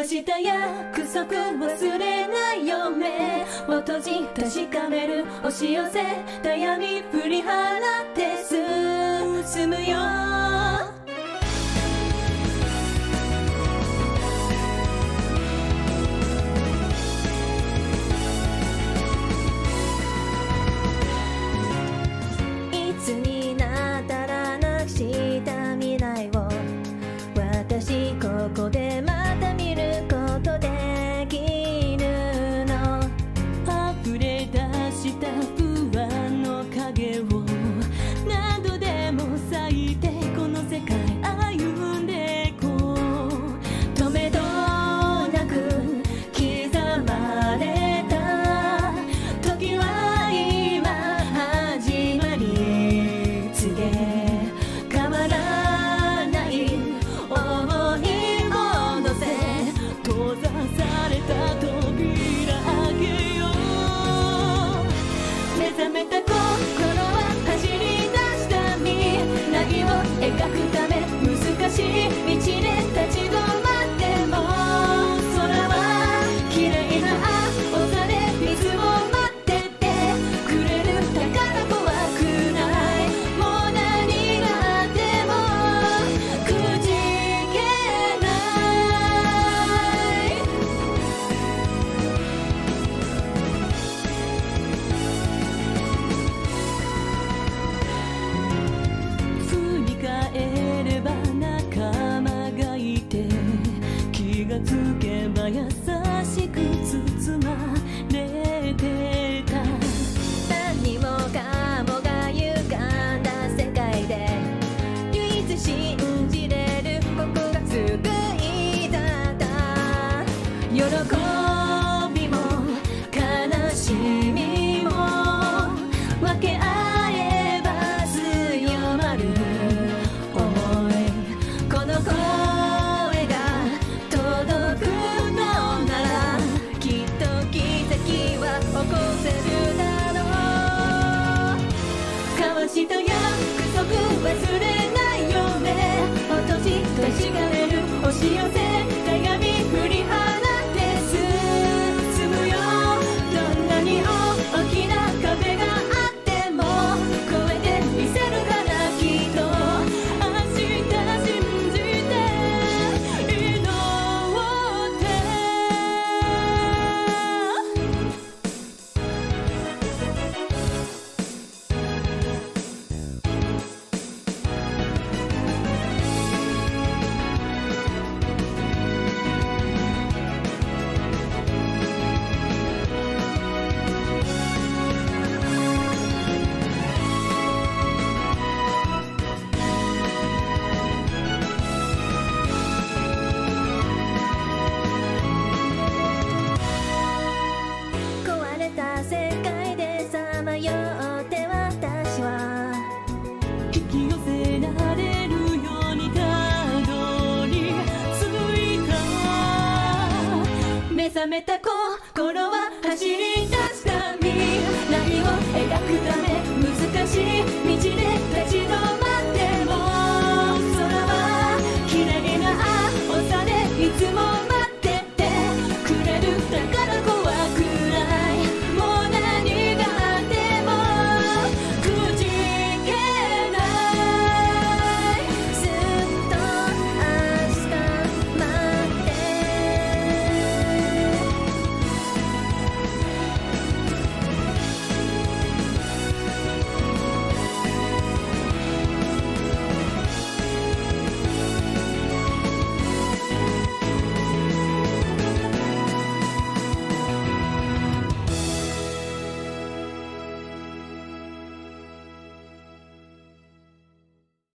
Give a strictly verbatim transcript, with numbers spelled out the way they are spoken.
わした約束忘れないよ目を閉じ確かめる押し寄せた闇振り払って進むよいつになったらなくした未来を私ここでまた見ることできるの溢れ出した不安の影を何度でも咲いてこの世界歩んでこう止めどなく刻まれた時は今始まり告げ変わらない思い戻せ閉ざされた扉開けよう目覚めた心は走り出した未来を描くため難しい道で立ち止まっても空は綺麗な青さで水を待っててくれるだから怖くないもう何があってもくじけない振り返れば仲間がいて気がつけば優しく包まれてた何もかもが歪んだ世界で唯一信じれるここが救いだった喜びも悲しみも分け合えば強まる思いこの声が届くのならきっと奇跡は起こせるだろう交わした約束忘れないよね落とし確かめる押し寄せた闇振り払って進むよどんなに大きな壁があっても越えてみせるからきっと明日信じて祈って壊れた世界でさまよって私は引き寄せられるようにたどり着いた目覚めた心は走り出した未来を描くため難しい道で立ち止まる